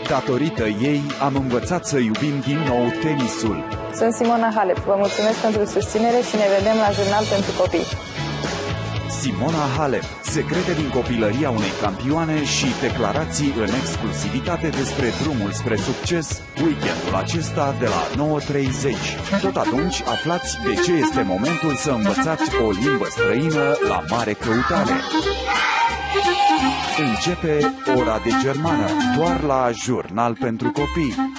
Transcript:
Datorită ei am învățat să iubim din nou tenisul. Sunt Simona Halep. Vă mulțumesc pentru susținere și ne vedem la Jurnal pentru Copii. Simona Halep. Secrete din copilăria unei campioane și declarații în exclusivitate despre drumul spre succes, weekendul acesta de la 9:30. Tot atunci aflați de ce este momentul să învățați o limbă străină la mare căutare. Începe Ora de Germană, doar la Jurnal pentru Copii.